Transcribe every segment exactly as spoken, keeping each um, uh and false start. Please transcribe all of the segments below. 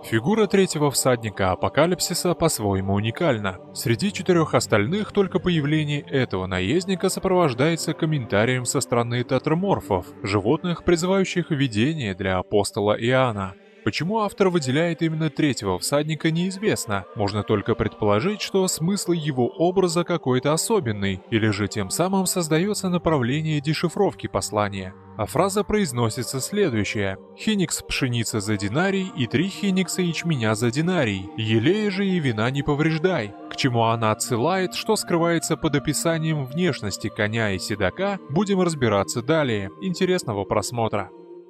Фигура третьего всадника Апокалипсиса по-своему уникальна. Среди четырех остальных только появление этого наездника сопровождается комментарием со стороны тетраморфов, животных, призывающих видение для апостола Иоанна. Почему автор выделяет именно третьего всадника, неизвестно. Можно только предположить, что смысл его образа какой-то особенный, или же тем самым создается направление дешифровки послания. А фраза произносится следующая: «Хиникс пшеница за динарий и три хиникса ячменя за динарий, елея же и вина не повреждай». К чему она отсылает, что скрывается под описанием внешности коня и седока, будем разбираться далее. Интересного просмотра.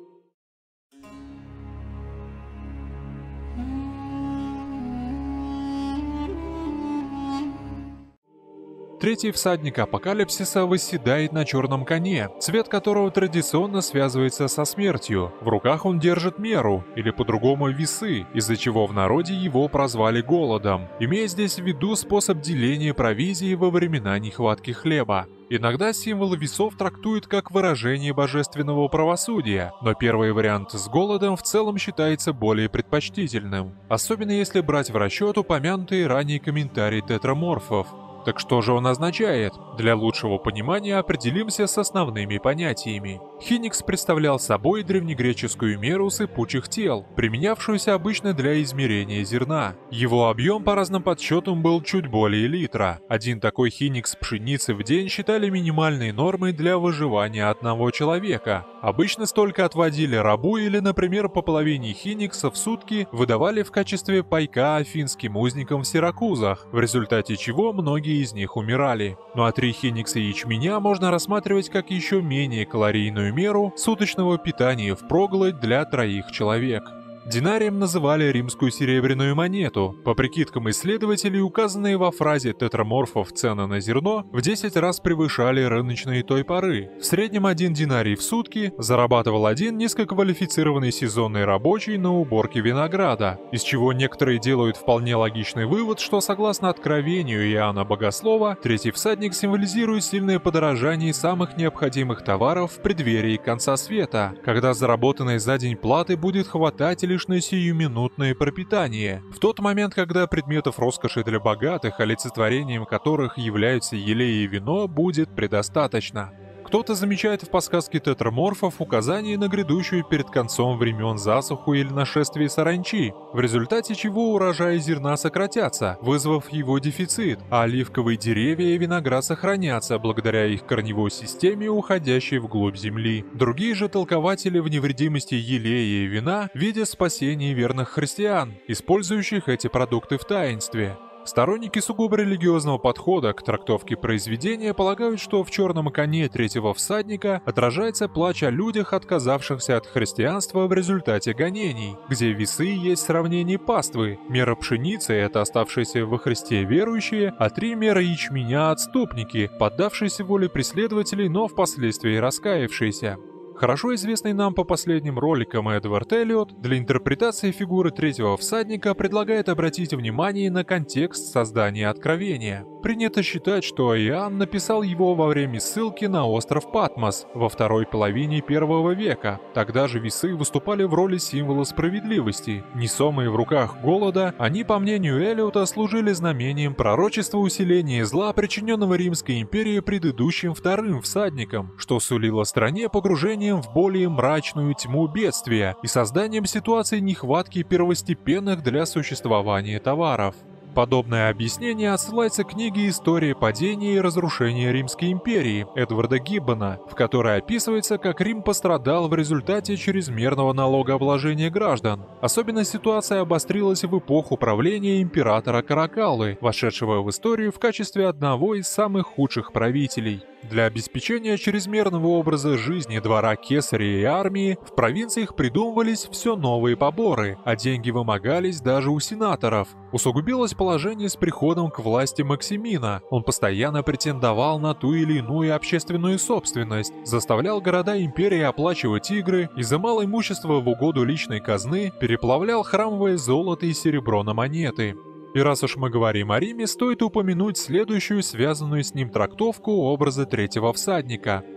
Третий всадник Апокалипсиса восседает на черном коне, цвет которого традиционно связывается со смертью. В руках он держит меру, или по-другому весы, из-за чего в народе его прозвали голодом, имея здесь в виду способ деления провизии во времена нехватки хлеба. Иногда символ весов трактуют как выражение божественного правосудия, но первый вариант с голодом в целом считается более предпочтительным, особенно если брать в расчет упомянутые ранее комментарии тетраморфов. Так что же он означает? Для лучшего понимания определимся с основными понятиями. Хиникс представлял собой древнегреческую меру сыпучих тел, применявшуюся обычно для измерения зерна. Его объем по разным подсчетам был чуть более литра. Один такой хиникс пшеницы в день считали минимальной нормой для выживания одного человека. Обычно столько отводили рабу или, например, по половине хиникса в сутки выдавали в качестве пайка афинским узникам в Сиракузах, в результате чего многие из них умирали. Ну а три хиникса ячменя можно рассматривать как еще менее калорийную меру суточного питания впроголодь для троих человек. Динарием называли римскую серебряную монету. По прикидкам исследователей, указанные во фразе тетраморфов цены на зерно в десять раз превышали рыночные той поры. В среднем один динарий в сутки зарабатывал один низкоквалифицированный сезонный рабочий на уборке винограда, из чего некоторые делают вполне логичный вывод, что согласно откровению Иоанна Богослова, третий всадник символизирует сильное подорожание самых необходимых товаров в преддверии конца света, когда заработанной за день платы будет хватать лишь на сиюминутное пропитание. В тот момент, когда предметов роскоши для богатых, олицетворением которых являются елей и вино, будет предостаточно. Кто-то замечает в подсказке тетраморфов указание на грядущую перед концом времен засуху или нашествие саранчи, в результате чего урожаи зерна сократятся, вызвав его дефицит, а оливковые деревья и виноград сохранятся благодаря их корневой системе, уходящей вглубь земли. Другие же толкователи в невредимости елея и вина видят спасение верных христиан, использующих эти продукты в таинстве. Сторонники сугубо религиозного подхода к трактовке произведения полагают, что в черном коне третьего всадника отражается плач о людях, отказавшихся от христианства в результате гонений, где весы есть сравнение паствы, мера пшеницы — это оставшиеся во Христе верующие, а три меры ячменя — отступники, поддавшиеся воле преследователей, но впоследствии раскаявшиеся. Хорошо известный нам по последним роликам Эдвард Эллиот для интерпретации фигуры третьего всадника предлагает обратить внимание на контекст создания Откровения. Принято считать, что Иоанн написал его во время ссылки на остров Патмос во второй половине первого века. Тогда же весы выступали в роли символа справедливости. Несомые в руках голода, они, по мнению Эллиота, служили знамением пророчества усиления зла, причиненного Римской империей предыдущим вторым всадником, что сулило стране погружение в более мрачную тьму бедствия и созданием ситуации нехватки первостепенных для существования товаров. Подобное объяснение отсылается к книге «История падения и разрушения Римской империи» Эдварда Гиббона, в которой описывается, как Рим пострадал в результате чрезмерного налогообложения граждан. Особенно ситуация обострилась в эпоху правления императора Каракаллы, вошедшего в историю в качестве одного из самых худших правителей. Для обеспечения чрезмерного образа жизни двора кесаря и армии в провинциях придумывались все новые поборы, а деньги вымогались даже у сенаторов. Усугубилось положение с приходом к власти Максимина. Он постоянно претендовал на ту или иную общественную собственность, заставлял города империи оплачивать игры, изымал имущество в угоду личной казны, переплавлял храмовое золото и серебро на монеты. И раз уж мы говорим о Риме, стоит упомянуть следующую связанную с ним трактовку образа третьего всадника.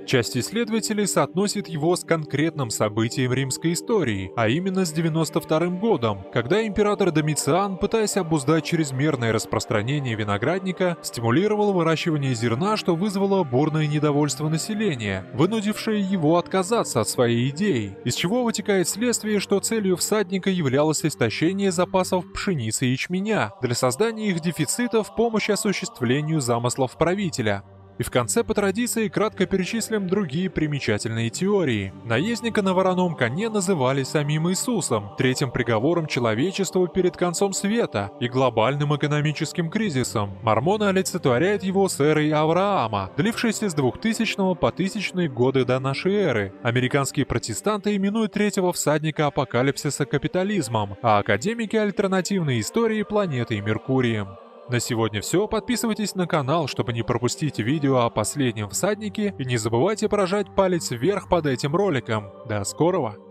Часть исследователей соотносит его с конкретным событием римской истории, а именно с девяносто вторым годом, когда император Домициан, пытаясь обуздать чрезмерное распространение виноградника, стимулировал выращивание зерна, что вызвало бурное недовольство населения, вынудившее его отказаться от своей идеи, из чего вытекает следствие, что целью всадника являлось истощение запасов пшеницы и ячменя для создания их дефицита в помощь осуществлению замыслов правителя. И в конце по традиции кратко перечислим другие примечательные теории. Наездника на вороном коне называли самим Иисусом, третьим приговором человечеству перед концом света и глобальным экономическим кризисом. Мормоны олицетворяют его с эрой Авраама, длившейся с двухтысячного по тысячные годы до нашей эры. Американские протестанты именуют третьего всадника апокалипсиса капитализмом, а академики альтернативной истории планетой Меркурием. На сегодня все. Подписывайтесь на канал, чтобы не пропустить видео о последнем всаднике, и не забывайте прожать палец вверх под этим роликом. До скорого!